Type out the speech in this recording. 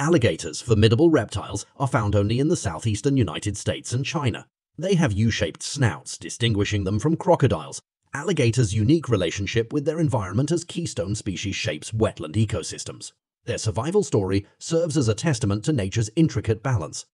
Alligators, formidable reptiles, are found only in the southeastern United States and China. They have U-shaped snouts, distinguishing them from crocodiles. Alligators' unique relationship with their environment as keystone species shapes wetland ecosystems. Their survival story serves as a testament to nature's intricate balance.